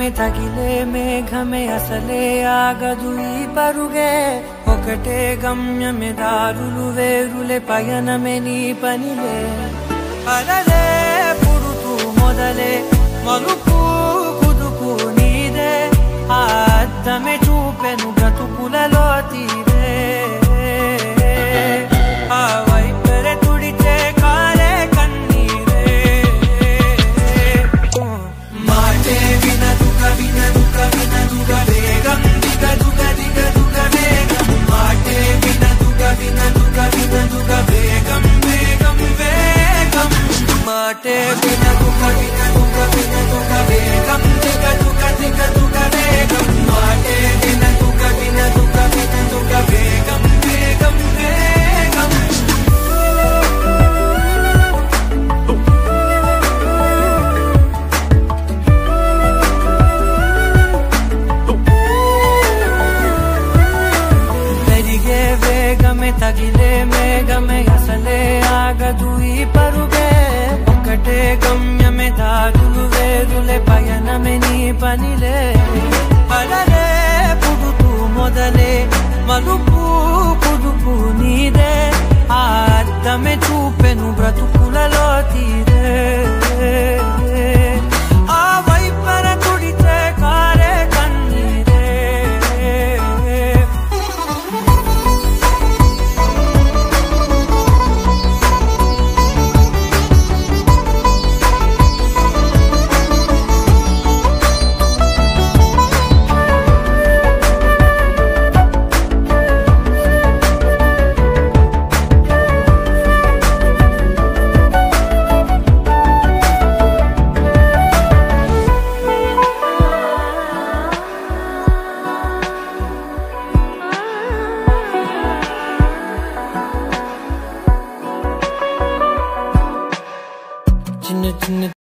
వేగమే తగిలే మేఘమే అసలే ఆగదు ఈ పరుగే ఒకటే గమ్యమే దారులు వేరులే పయనమే నీ పనిలే అలలే పుడుతూ మొదలే మలుపు కుదుపు నీదే ఆ అద్దమే చూపెను బ్రతుకులలో తీరే ఆ వైపరే తుడిచే కాలే కన్నీరే మాటే వినదుగ వినదుగ వినదుగ వేగం దిగదుగ దిగదుగ వేగం మాటే వినదుగ వినదుగ వినదుగ వేగం వేగం వేగం మాటే వినదుగ వినదుగ వినదుగ వేగం దిగదుగ దిగదుగ వేగం మాటే వినదుగ వినదుగ వినదుగ వేగం వేగం వేగం పెరిగే వేగమే తగిలే మేఘమే అసలే ఆగదు ఈ పరుగే ఒకటే గమ్యమే దారులు వేరులే పయనమే నీ పనిలే అలలే పుడుతూ మొదలే మలుపు